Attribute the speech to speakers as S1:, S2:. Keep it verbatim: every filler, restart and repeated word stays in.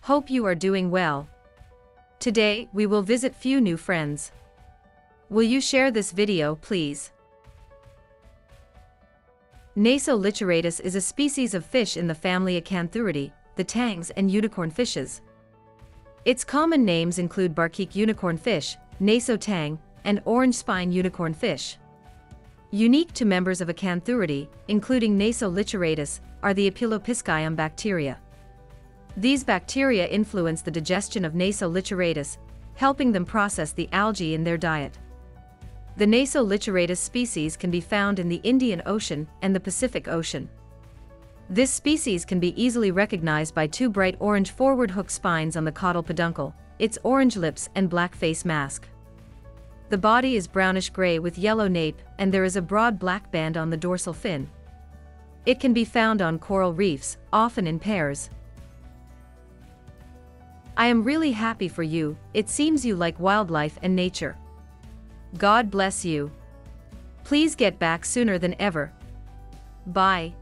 S1: Hope you are doing well. Today, we will visit few new friends. Will you share this video, please? Naso Lituratus is a species of fish in the family Acanthuridae, the tangs and unicornfishes. Its common names include Barcheek Unicornfish, Naso Tang, and orange spine unicornfish. Unique to members of Acanthuridae, including Naso Lituratus, are the Epulopiscium bacteria. These bacteria influence the digestion of Naso Lituratus, helping them process the algae in their diet. The Naso Lituratus species can be found in the Indian Ocean and the Pacific Ocean. This species can be easily recognized by two bright orange forward hook spines on the caudal peduncle, its orange lips and black face mask. The body is brownish-gray with yellow nape, and there is a broad black band on the dorsal fin. It can be found on coral reefs, often in pairs. I am really happy for you. It seems you like wildlife and nature. God bless you. Please get back sooner than ever. Bye.